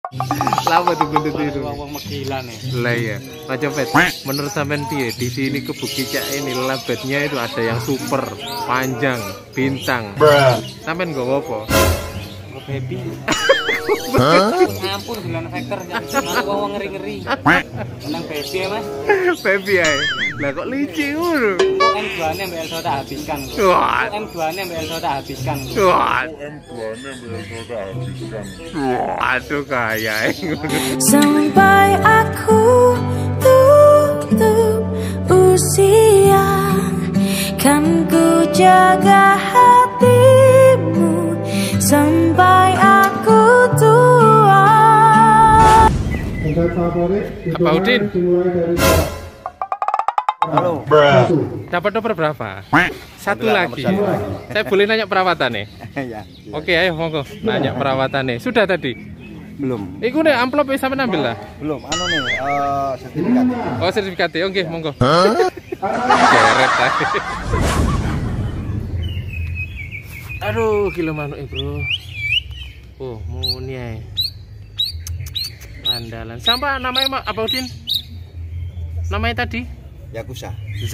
Lama tuh bentuk itu. Wong megilan ya. Lah ya. Macam pet. Menurut sampean piye? Di sini ke Bukit Cak ini labetnya itu ada yang super, panjang, bintang. Sampean gak apa? Gue baby. Ngampun bulan vektor wong ngeri-ngeri. Menang baby ya, Mas. Baby ae. Lah kok licin ngono? M2-nya Mbak Elsa tak habiskan. Wah. M2-nya Mbak Elsa tak habiskan. Wah. M2-nya besok tak habiskan. Aduh kaya Sampai aku tutup usia, kan ku jaga hatimu sampai aku tua. Apa Udin? Halo. Dapat nomor berapa? Satu lagi. Saya boleh nanya perawatannya? Ya. Oke, ayo monggo nanya perawatannya. Sudah tadi? Belum. Iku nih amplop sampe ambil lah. Belum. Anu nih, sertifikat. Oh, sertifikatnya. Oke, monggo. Geret tadi. Aduh, kilo manuk bro. Oh, muni ae. Andalan. Sampai namanya apa Udin? Namanya tadi? Yakuza.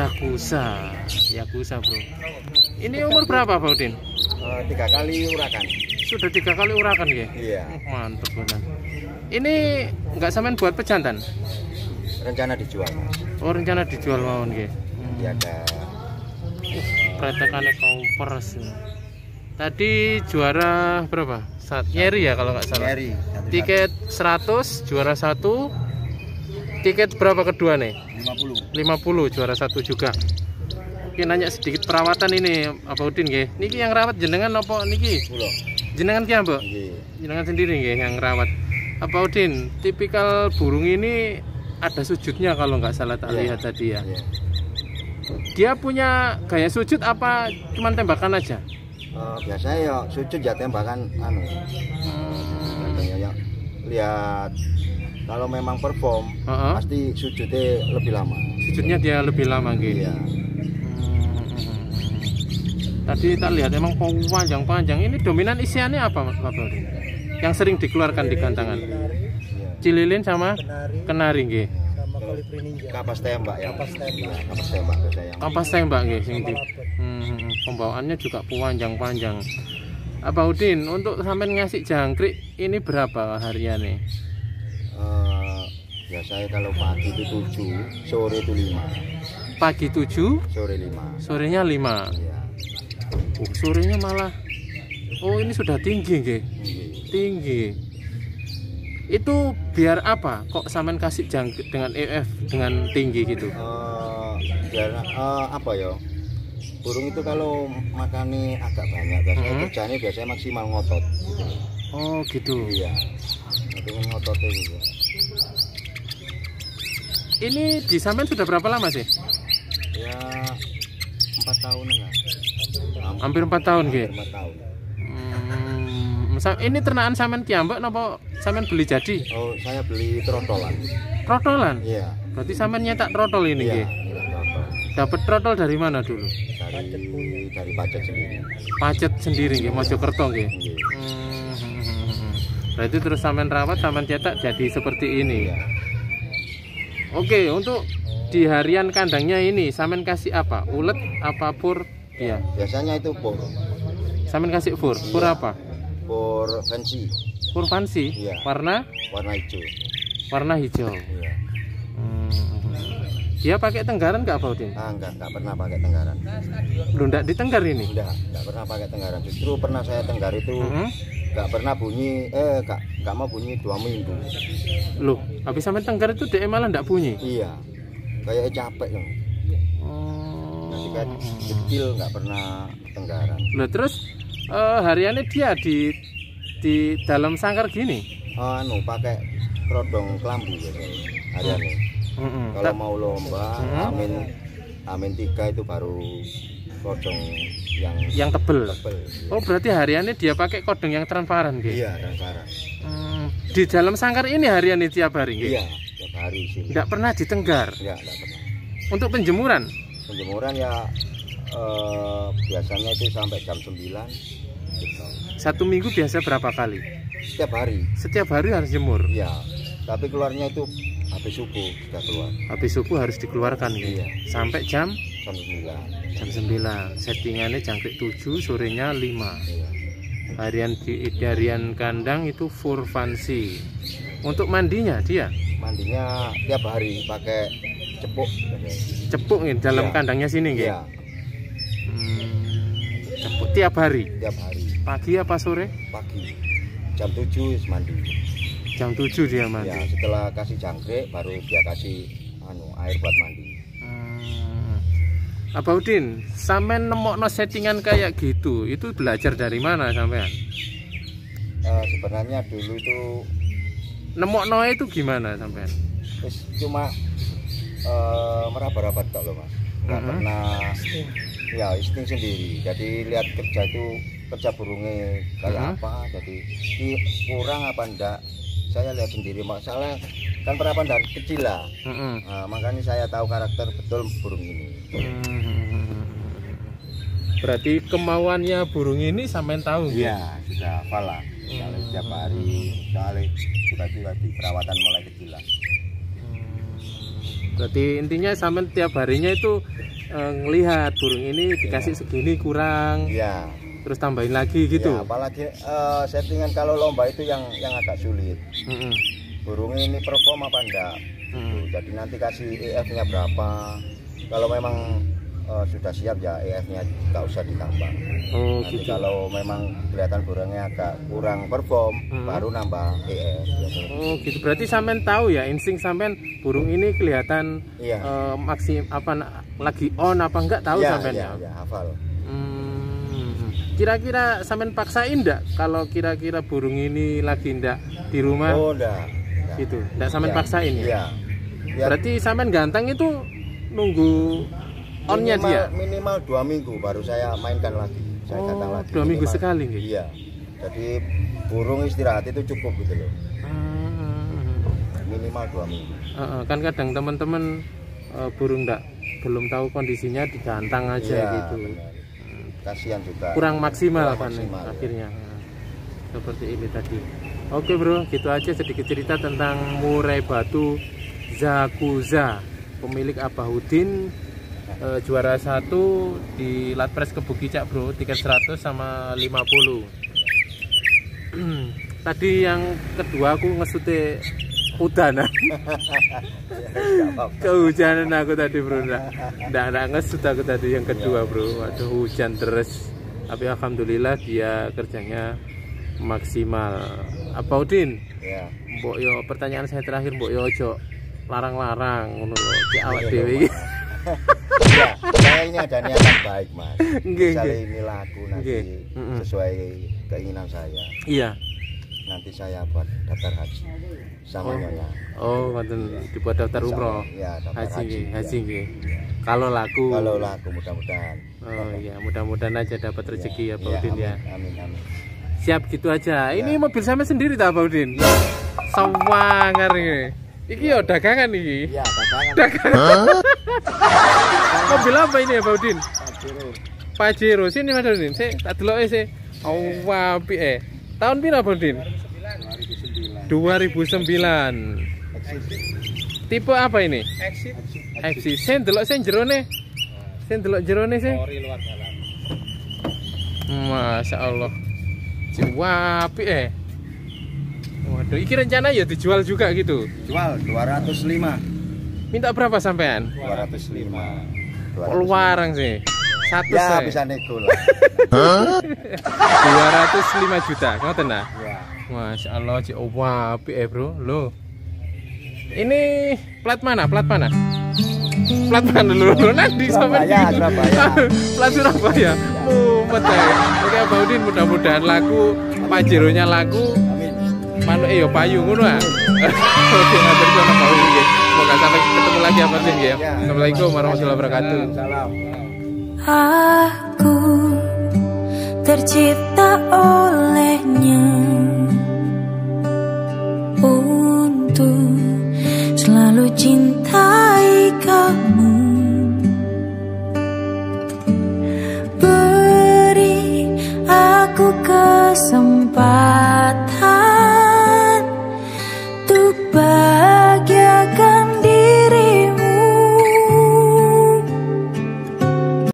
Yakuza bro. Ini umur berapa Pak Udin? 3 kali urakan. Sudah 3 kali urakan ya? Iya. Mantap benar. Ini nggak sampean buat pejantan? Rencana dijual, Mas. Oh, rencana dijual mawon nggih. Iya, ada. Pretekane kompres. Tadi juara berapa? Nyeri ya kalau nggak salah. Nyeri. Tiket 100 juara 1. Tiket berapa kedua nih? 50 juara 1 juga. Oke, nanya sedikit perawatan ini apa Udin nggih? Niki yang rawat jenengan apa niki? Kula. Jenengan ki Mbok? Nggih. Jenengan sendiri nggih yang rawat. Apa Udin, tipikal burung ini ada sujudnya kalau nggak salah tak lihat tadi ya. Iya. Dia punya gaya sujud apa cuman tembakan aja? Biasanya ya sujud ya tembakan anu. Ya lihat kalau memang perform pasti sujudnya lebih lama. Sujudnya dia lebih lama gitu. Iya. Tadi kita lihat emang panjang-panjang. Ini dominan isiannya apa Pak Udin? Yang sering dikeluarkan di gantangan? Cililin sama kenari nggih. Kapas tembak ya. Kapas tembak biasanya. Kampas tembak nggih sing di. Pembawaannya juga panjang-panjang. Apa Udin, untuk sampean ngasih jangkrik ini berapa hariannya? Biasanya kalau pagi itu 7, sore itu 5. Pagi 7, Sore 5. sorenya 5. Iya. Sorenya malah. Oh, ini sudah tinggi nggih. Tinggi. Itu biar apa? Kok sampean kasih jangkrik dengan EF dengan tinggi gitu? Biar apa ya? Burung itu kalau makannya agak banyak, biasanya kerjanya biasanya maksimal ngotot. Gitu. Oh gitu. Iya. Pengen ngototnya gitu. Ini di sampean sudah berapa lama sih? Ya 4 tahunan lah. Hampir 4 tahun nggih. 4 tahun. Ini ternakan sampean kiambak napa sampean beli jadi? Oh, saya beli trotolan. Trotolan? Iya. Berarti sampean nyetak trotol ini Iya, nggih. trotol. Dapat trotol dari mana dulu? Dari pacet sendiri. Pacet sendiri nggih, Mojokerto nggih. Iya. Berarti terus sampean rawat, sampean cetak jadi seperti ini. Iya. Oke, untuk di harian kandangnya ini sampean kasih apa? Ulet apa pur? Iya. Biasanya itu pur. Sampean kasih pur. Pur apa? Pur fancy. Pur fancy. Iya. Warna Hijau. warna hijau. Iya. Dia pakai tenggaran nggak Pak Udin? Enggak pernah pakai tenggaran. Lu nggak ditenggar ini? Enggak pernah pakai tenggaran. Justru pernah saya tenggar itu enggak pernah bunyi, enggak mau bunyi 2 minggu. Loh, habis sampai tenggar itu dia malah nggak bunyi? Iya. Kayak capek loh. Nanti kan kecil enggak pernah tenggaran. Lah terus hariannya dia di dalam sangkar gini? Pakai kerodong kelambu gitu hariannya. Kalau mau lomba, amin 3 itu baru kodong yang tebel. Oh, berarti hariannya dia pakai kodong yang transparan gitu? Iya, transparan. Di dalam sangkar ini hariannya tiap hari gitu? Iya, tiap hari sini. Nggak pernah ditenggar? Iya, nggak pernah. Untuk penjemuran? Penjemuran ya biasanya itu sampai jam 9 gitu. 1 minggu biasa berapa kali? setiap hari. Setiap hari harus jemur. Iya. Tapi keluarnya itu habis subuh sudah keluar. Habis subuh harus dikeluarkan gitu. Iya. Sampai jam 9. jam 9. Settingannya jangkrik 7, sorenya 5. Iya. Harian kandang itu furfansi. Untuk mandinya dia? Mandinya tiap hari pakai cepuk. Cepuk nih dalam Iya. kandangnya sini gitu. Iya. Cepuk tiap hari. Tiap hari. Pagi apa sore? Pagi. Jam 7 mandi. Jam 7 dia mandi. Ya, setelah kasih jangkrik baru dia kasih air buat mandi. Apa Udin, sampean nemokno settingan kayak gitu, itu belajar dari mana sampean? Sebenarnya dulu itu Nemokno itu gimana sampean? cuma meraba-raba tok loh Mas. Nggak pernah ya insting sendiri. Jadi lihat kerja burungnya kayak apa, jadi ini kurang apa enggak. Saya lihat sendiri, masalah kan perapan dari kecil lah. Makanya saya tahu karakter betul burung ini. Berarti kemauannya burung ini sampean tahu? Iya, sudah hafal lah. Kalau setiap hari, juga di perawatan mulai kecil lah. Berarti intinya sampean tiap harinya itu ngelihat burung ini dikasih segini kurang, Iya. terus tambahin lagi gitu. Ya, apalagi settingan kalau lomba itu yang agak sulit. Burung ini perform apa enggak? Jadi nanti kasih EF-nya berapa. Kalau memang sudah siap ya EF-nya nggak usah ditambah. Nanti Gitu. kalau memang kelihatan burungnya agak kurang perform, baru nambah EF. Gitu. Berarti sampean tahu ya insting sampean burung ini kelihatan Iya. lagi on apa enggak tahu Iya, sampean iya, ya? iya, hafal. Kira-kira sampean paksain enggak kalau kira-kira burung ini lagi enggak di rumah? Oh, enggak. Gitu. Enggak sampean Iya, paksain ya? Iya. Biar Berarti sampean ganteng itu nunggu onnya dia? Minimal 2 minggu baru saya mainkan lagi. Saya datang lagi. 2 minggu Minimal. sekali gitu? Iya. Jadi burung istirahat itu cukup gitu loh. Minimal 2 minggu. Kan kadang teman-teman burung belum tahu kondisinya digantang aja Iya, gitu. benar. Kasihan juga. Kurang maksimal Kurang kan maksimal, ya. akhirnya. Seperti ini tadi. Oke bro, gitu aja sedikit cerita tentang murai batu Zakuza, pemilik Abahudin, juara 1 di Latpres Kebukicak bro, tiket 100 sama 50. Tadi yang kedua aku ngesute udanan. Kehujanan aku tadi bro, nggak ngesut aku tadi yang kedua bro. Waduh, hujan terus, tapi alhamdulillah dia kerjanya maksimal. Apa Udin? Ya. Mbok yo, pertanyaan saya terakhir, Mbok yo ojo larang-larang ngono lho, cek awak dhewe iki. Ya, saya ini ada niatan baik Mas. Nggih, Misalnya nggih. ini laku nanti Nggih. sesuai keinginan saya. Iya. Nanti saya buat daftar haji sama Nyonya. Oh, wonten dibuat daftar umroh. Ya, daftar Haji haji. nggih. Kalau laku. Kalau laku mudah-mudahan. Oh iya, mudah-mudahan aja dapat rezeki ya, Pak Iya, Udin ya. Amin, amin. Siap gitu aja. Ini mobil sama sendiri tak, Pak Udin? Sawangar ini. Iki yo dagangan iki. Iya, dagangan. Mobil apa ini ya, Pak Udin? Pajero. Sini Mas Udin. Saya tak deloke sih. Oh, apik Tahun pira, Pak Udin? 2009. Tipe apa ini? Exit. Saya ndelok sing jerone. Saya ndelok jerone sih. Masya Allah. Wapi Waduh, iki rencana ya dijual juga gitu. Jual 205. Minta berapa sampean? 205. Luarang sih. Satu Ya, saya. bisa nego lah. 205 juta. Ngoten nah. Ya. Masya Allah, cik wapi bro. Loh. Ini plat mana? Plat mana? Plat mana dulu? Nanti sampai Surabaya, Surabaya. Plat Surabaya. Mumpet ya. Oke, Pak Udin, mudah-mudahan laku, Pajeronya laku. Amin. Manuk yo payu ngono ah. Oke, matur nuwun Pak Udin nggih. Semoga sampai ketemu lagi ya Pak Udin ya. Assalamualaikum warahmatullahi wabarakatuh. Salam. Aku tercipta olehnya untuk selalu cintai kamu.